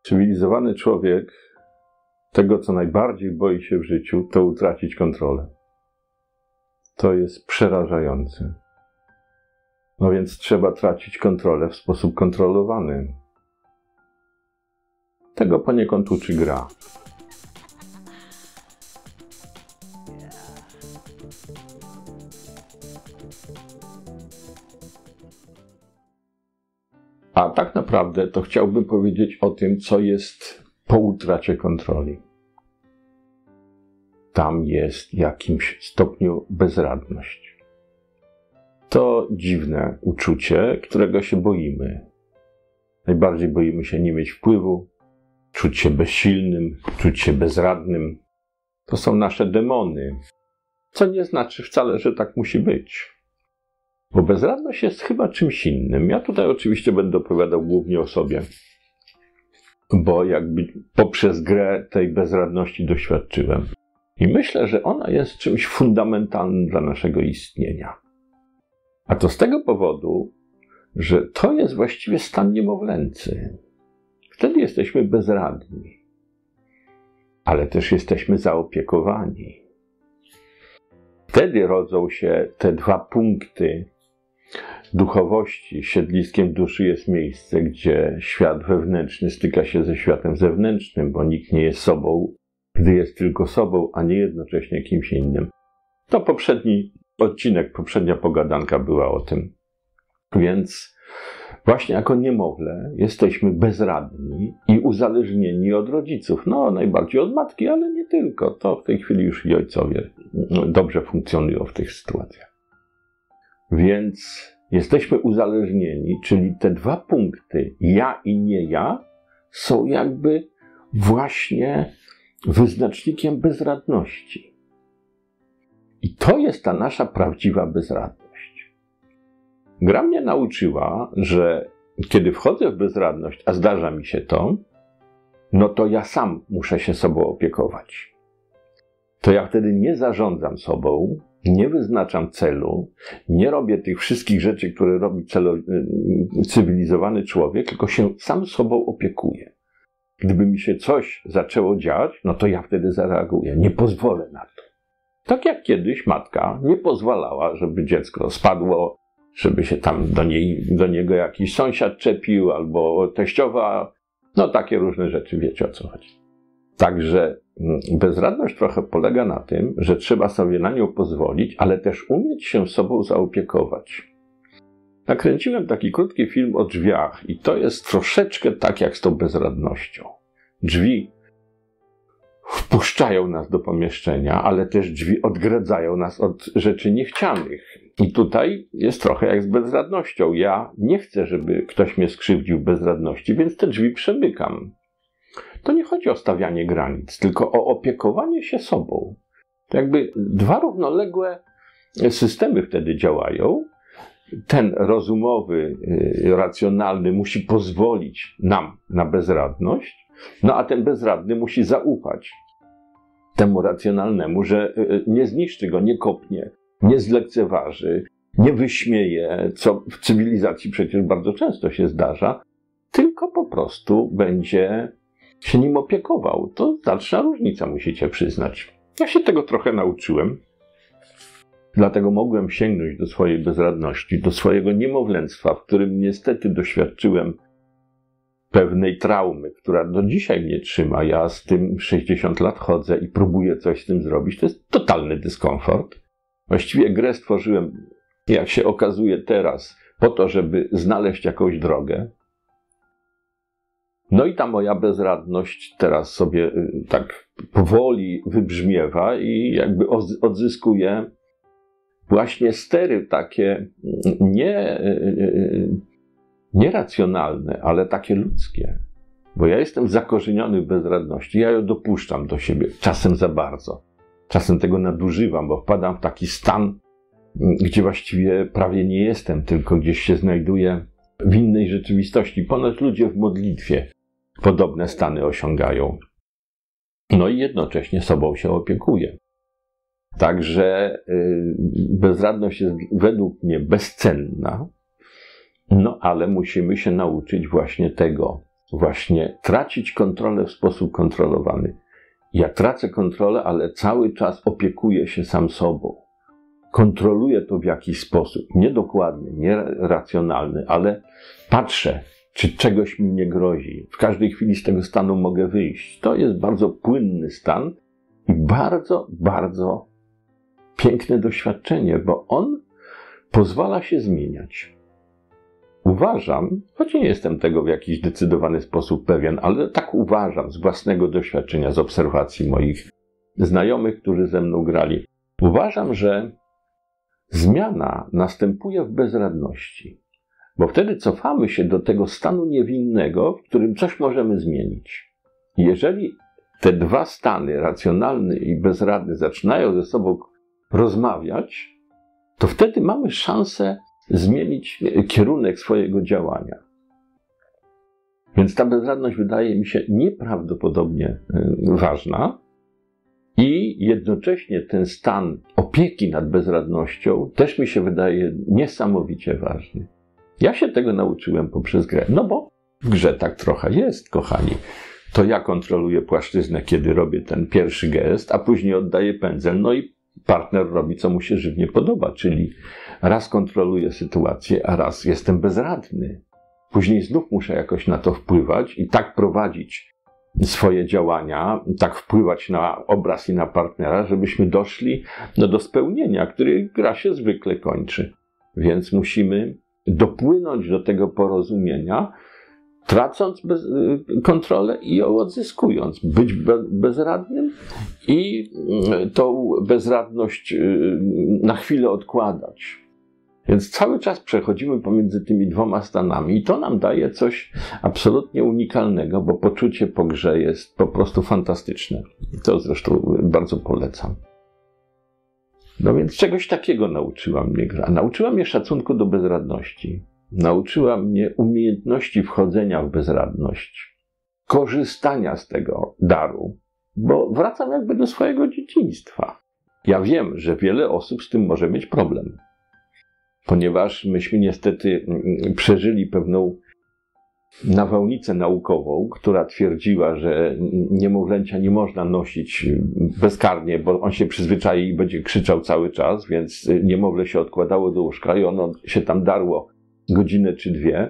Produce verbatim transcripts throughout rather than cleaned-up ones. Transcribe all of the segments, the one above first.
Cywilizowany człowiek tego, co najbardziej boi się w życiu, to utracić kontrolę. To jest przerażające. No więc trzeba tracić kontrolę w sposób kontrolowany. Tego poniekąd uczy gra. A tak naprawdę to chciałbym powiedzieć o tym, co jest po utracie kontroli. Tam jest w jakimś stopniu bezradność. To dziwne uczucie, którego się boimy. Najbardziej boimy się nie mieć wpływu, czuć się bezsilnym, czuć się bezradnym. To są nasze demony, co nie znaczy wcale, że tak musi być. Bo bezradność jest chyba czymś innym. Ja tutaj oczywiście będę opowiadał głównie o sobie, bo jakby poprzez grę tej bezradności doświadczyłem. I myślę, że ona jest czymś fundamentalnym dla naszego istnienia. A to z tego powodu, że to jest właściwie stan niemowlęcy. Wtedy jesteśmy bezradni, ale też jesteśmy zaopiekowani. Wtedy rodzą się te dwa punkty duchowości. Siedliskiem duszy jest miejsce, gdzie świat wewnętrzny styka się ze światem zewnętrznym, bo nikt nie jest sobą, gdy jest tylko sobą, a nie jednocześnie kimś innym. To poprzedni odcinek, poprzednia pogadanka była o tym. Więc właśnie jako niemowlę jesteśmy bezradni i uzależnieni od rodziców. No, najbardziej od matki, ale nie tylko. To w tej chwili już i ojcowie dobrze funkcjonują w tych sytuacjach. Więc jesteśmy uzależnieni, czyli te dwa punkty, ja i nie ja, są jakby właśnie wyznacznikiem bezradności. I to jest ta nasza prawdziwa bezradność. Gra mnie nauczyła, że kiedy wchodzę w bezradność, a zdarza mi się to, no to ja sam muszę się sobą opiekować. To ja wtedy nie zarządzam sobą, nie wyznaczam celu, nie robię tych wszystkich rzeczy, które robi celo, cywilizowany człowiek, tylko się sam sobą opiekuję. Gdyby mi się coś zaczęło dziać, no to ja wtedy zareaguję. Nie pozwolę na to. Tak jak kiedyś matka nie pozwalała, żeby dziecko spadło, żeby się tam do, niej, do niego jakiś sąsiad czepił, albo teściowa. No takie różne rzeczy, wiecie o co chodzi. Także bezradność trochę polega na tym, że trzeba sobie na nią pozwolić, ale też umieć się sobą zaopiekować. Nakręciłem taki krótki film o drzwiach i to jest troszeczkę tak jak z tą bezradnością. Drzwi wpuszczają nas do pomieszczenia, ale też drzwi odgradzają nas od rzeczy niechcianych. I tutaj jest trochę jak z bezradnością. Ja nie chcę, żeby ktoś mnie skrzywdził w bezradności, więc te drzwi przemykam. To nie chodzi o stawianie granic, tylko o opiekowanie się sobą. To jakby dwa równoległe systemy wtedy działają. Ten rozumowy, racjonalny musi pozwolić nam na bezradność, no a ten bezradny musi zaufać temu racjonalnemu, że nie zniszczy go, nie kopnie, nie zlekceważy, nie wyśmieje, co w cywilizacji przecież bardzo często się zdarza, tylko po prostu będzie się nim opiekował. To znaczna różnica, musicie przyznać. Ja się tego trochę nauczyłem. Dlatego mogłem sięgnąć do swojej bezradności, do swojego niemowlęctwa, w którym niestety doświadczyłem pewnej traumy, która do dzisiaj mnie trzyma. Ja z tym sześćdziesiąt lat chodzę i próbuję coś z tym zrobić. To jest totalny dyskomfort. Właściwie grę stworzyłem, jak się okazuje teraz, po to, żeby znaleźć jakąś drogę. No i ta moja bezradność teraz sobie tak powoli wybrzmiewa i jakby odzyskuje właśnie stery takie nie, nieracjonalne, ale takie ludzkie. Bo ja jestem zakorzeniony w bezradności, ja ją dopuszczam do siebie, czasem za bardzo. Czasem tego nadużywam, bo wpadam w taki stan, gdzie właściwie prawie nie jestem, tylko gdzieś się znajduję w innej rzeczywistości. Ponoć ludzie w modlitwie podobne stany osiągają. No i jednocześnie sobą się opiekuję. Także yy, bezradność jest według mnie bezcenna, no ale musimy się nauczyć właśnie tego, właśnie tracić kontrolę w sposób kontrolowany. Ja tracę kontrolę, ale cały czas opiekuję się sam sobą. Kontroluję to w jakiś sposób, niedokładny, nieracjonalny, ale patrzę, czy czegoś mi nie grozi. W każdej chwili z tego stanu mogę wyjść. To jest bardzo płynny stan i bardzo, bardzo piękne doświadczenie, bo on pozwala się zmieniać. Uważam, choć nie jestem tego w jakiś zdecydowany sposób pewien, ale tak uważam z własnego doświadczenia, z obserwacji moich znajomych, którzy ze mną grali. Uważam, że zmiana następuje w bezradności, bo wtedy cofamy się do tego stanu niewinnego, w którym coś możemy zmienić. Jeżeli te dwa stany, racjonalny i bezradny, zaczynają ze sobą rozmawiać, to wtedy mamy szansę zmienić kierunek swojego działania. Więc ta bezradność wydaje mi się nieprawdopodobnie ważna i jednocześnie ten stan opieki nad bezradnością też mi się wydaje niesamowicie ważny. Ja się tego nauczyłem poprzez grę, no bo w grze tak trochę jest, kochani. To ja kontroluję płaszczyznę, kiedy robię ten pierwszy gest, a później oddaję pędzel, no i partner robi, co mu się żywnie podoba, czyli raz kontroluję sytuację, a raz jestem bezradny. Później znów muszę jakoś na to wpływać i tak prowadzić swoje działania, tak wpływać na obraz i na partnera, żebyśmy doszli no, do spełnienia, które gra się zwykle kończy. Więc musimy dopłynąć do tego porozumienia, tracąc bez, kontrolę i ją odzyskując. Być be, bezradnym i tą bezradność na chwilę odkładać. Więc cały czas przechodzimy pomiędzy tymi dwoma stanami i to nam daje coś absolutnie unikalnego, bo poczucie po grze jest po prostu fantastyczne. To zresztą bardzo polecam. No więc czegoś takiego nauczyła mnie gra. Nauczyła mnie szacunku do bezradności. Nauczyła mnie umiejętności wchodzenia w bezradność, korzystania z tego daru, bo wracam jakby do swojego dzieciństwa. Ja wiem, że wiele osób z tym może mieć problem, ponieważ myśmy niestety przeżyli pewną nawałnicę naukową, która twierdziła, że niemowlęcia nie można nosić bezkarnie, bo on się przyzwyczai i będzie krzyczał cały czas, więc niemowlę się odkładało do łóżka i ono się tam darło godzinę czy dwie,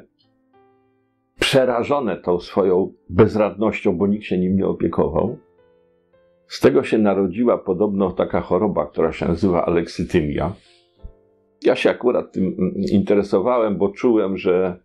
przerażone tą swoją bezradnością, bo nikt się nim nie opiekował. Z tego się narodziła podobno taka choroba, która się nazywa aleksytymia. Ja się akurat tym interesowałem, bo czułem, że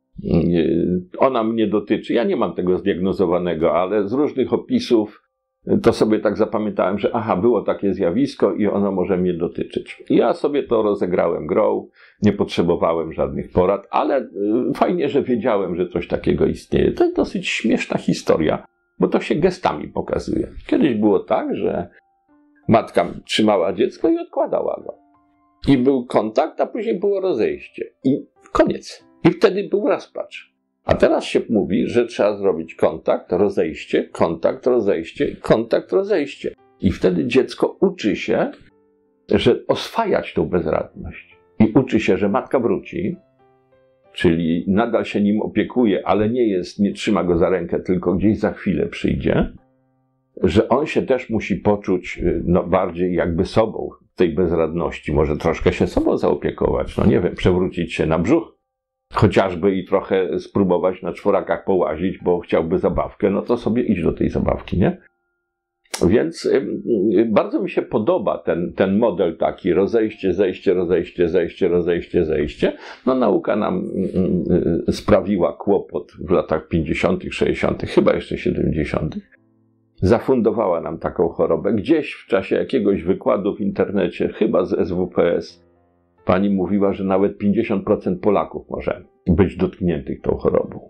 ona mnie dotyczy. Ja nie mam tego zdiagnozowanego, ale z różnych opisów to sobie tak zapamiętałem, że aha, było takie zjawisko i ono może mnie dotyczyć. I ja sobie to rozegrałem grą, nie potrzebowałem żadnych porad, ale fajnie, że wiedziałem, że coś takiego istnieje. To jest dosyć śmieszna historia, bo to się gestami pokazuje. Kiedyś było tak, że matka trzymała dziecko i odkładała go. I był kontakt, a później było rozejście. I koniec. I wtedy był rozpacz. A teraz się mówi, że trzeba zrobić kontakt, rozejście, kontakt, rozejście, kontakt, rozejście. I wtedy dziecko uczy się, że oswajać tą bezradność. I uczy się, że matka wróci, czyli nadal się nim opiekuje, ale nie jest, nie trzyma go za rękę, tylko gdzieś za chwilę przyjdzie, że on się też musi poczuć no, bardziej jakby sobą w tej bezradności. Może troszkę się sobą zaopiekować, no nie wiem, przewrócić się na brzuch, chociażby i trochę spróbować na czworakach połazić, bo chciałby zabawkę, no to sobie idź do tej zabawki, nie? Więc y, bardzo mi się podoba ten, ten model taki, rozejście, zejście, rozejście, zejście, rozejście, zejście. No nauka nam y, y, sprawiła kłopot w latach pięćdziesiątych, sześćdziesiątych, chyba jeszcze siedemdziesiątych. Zafundowała nam taką chorobę. Gdzieś w czasie jakiegoś wykładu w internecie, chyba z S W P S, pani mówiła, że nawet pięćdziesiąt procent Polaków może być dotkniętych tą chorobą.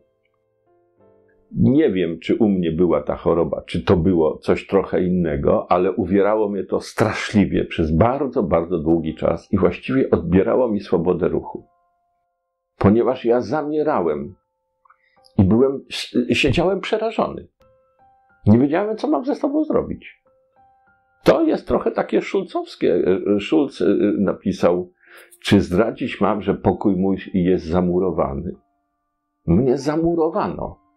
Nie wiem, czy u mnie była ta choroba, czy to było coś trochę innego, ale uwierało mnie to straszliwie przez bardzo, bardzo długi czas i właściwie odbierało mi swobodę ruchu. Ponieważ ja zamierałem i byłem, siedziałem przerażony. Nie wiedziałem, co mam ze sobą zrobić. To jest trochę takie szulcowskie. Szulc napisał, czy zdradzić mam, że pokój mój jest zamurowany? Mnie zamurowano.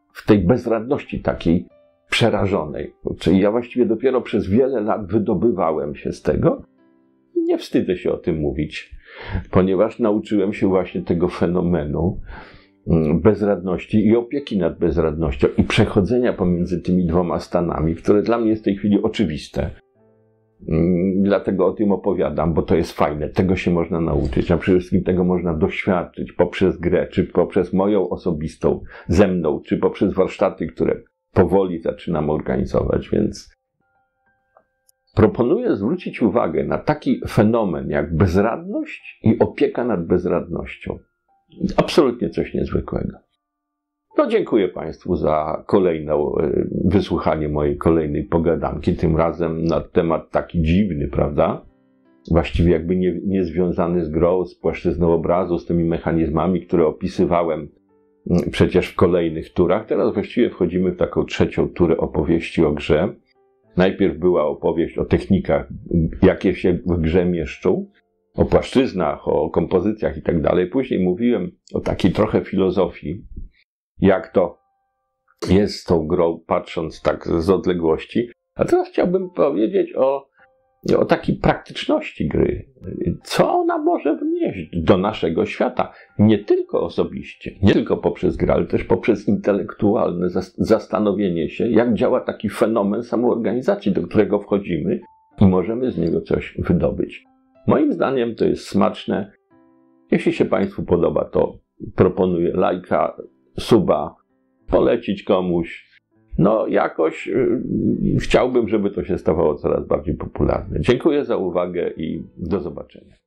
w tej bezradności takiej przerażonej. Czyli ja właściwie dopiero przez wiele lat wydobywałem się z tego. Nie wstydzę się o tym mówić, ponieważ nauczyłem się właśnie tego fenomenu bezradności i opieki nad bezradnością i przechodzenia pomiędzy tymi dwoma stanami, które dla mnie jest w tej chwili oczywiste. Dlatego o tym opowiadam, bo to jest fajne. Tego się można nauczyć, a przede wszystkim tego można doświadczyć poprzez grę, czy poprzez moją osobistą, ze mną, czy poprzez warsztaty, które powoli zaczynam organizować, więc proponuję zwrócić uwagę na taki fenomen jak bezradność i opieka nad bezradnością. Absolutnie coś niezwykłego. No, dziękuję Państwu za kolejne wysłuchanie mojej kolejnej pogadanki, tym razem na temat taki dziwny, prawda? Właściwie jakby nie, nie związany z grą, z płaszczyzną obrazu, z tymi mechanizmami, które opisywałem przecież w kolejnych turach. Teraz właściwie wchodzimy w taką trzecią turę opowieści o grze. Najpierw była opowieść o technikach, jakie się w grze mieszczą, o płaszczyznach, o kompozycjach i tak dalej. Później mówiłem o takiej trochę filozofii, jak to jest z tą grą, patrząc tak z odległości. A teraz chciałbym powiedzieć o, o takiej praktyczności gry. Co ona może wnieść do naszego świata? Nie tylko osobiście, nie tylko poprzez grę, ale też poprzez intelektualne zastanowienie się, jak działa taki fenomen samoorganizacji, do którego wchodzimy i możemy z niego coś wydobyć. Moim zdaniem to jest smaczne. Jeśli się Państwu podoba, to proponuję lajka, suba, polecić komuś. No jakoś yy, chciałbym, żeby to się stawało coraz bardziej popularne. Dziękuję za uwagę i do zobaczenia.